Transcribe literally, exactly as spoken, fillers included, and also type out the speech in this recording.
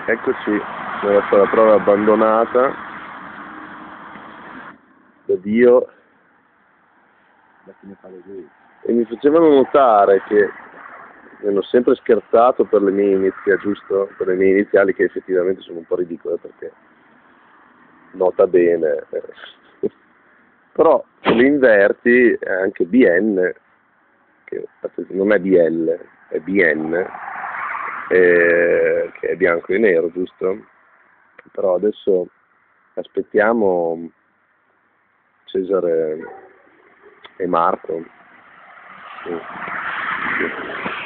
Eccoci nella sala prova abbandonata da Dio, e mi facevano notare che mi hanno sempre scherzato per le mie iniziali, giusto? Per le mie iniziali, che effettivamente sono un po' ridicole perché nota bene, però se le inverti è anche B N, che non è B L, è B N, eh, che è bianco e nero, giusto? Però adesso aspettiamo Cesare e Marco. Sì. Sì.